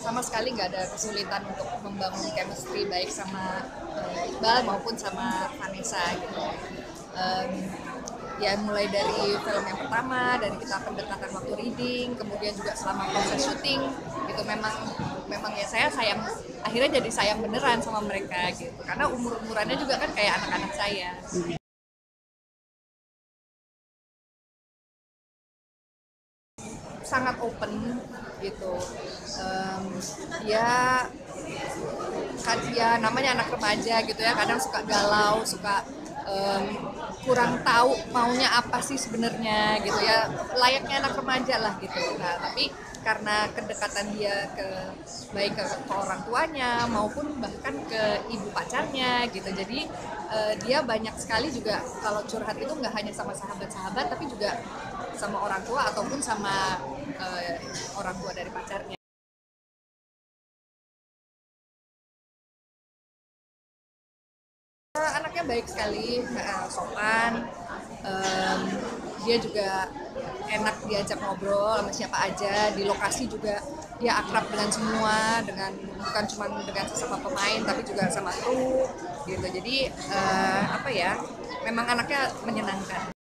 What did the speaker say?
sama sekali nggak ada kesulitan untuk membangun chemistry baik sama Iqbal maupun sama Vanessa gitu. Um, Ya mulai dari film yang pertama, dari kita pendekatan waktu reading, kemudian juga selama proses syuting gitu memang memang ya saya sayang, akhirnya jadi sayang beneran sama mereka gitu karena umurannya juga kan kayak anak-anak saya. Sangat open gitu. um, ya kan ya namanya anak remaja gitu ya, kadang suka galau, suka um, kurang tahu maunya apa sih sebenarnya gitu ya, layaknya anak remaja lah gitu. Nah tapi karena kedekatan dia ke baik ke orang tuanya maupun bahkan ke ibu pacarnya gitu, jadi dia banyak sekali juga kalau curhat itu nggak hanya sama sahabat-sahabat tapi juga sama orang tua ataupun sama orang tua dari pacarnya. Anaknya baik sekali, sopan. Em, Dia juga enak diajak ngobrol sama siapa aja. Di lokasi juga dia akrab dengan semua, dengan bukan cuma dengan sesama pemain, tapi juga sama kru gitu. Jadi apa ya? Memang anaknya menyenangkan.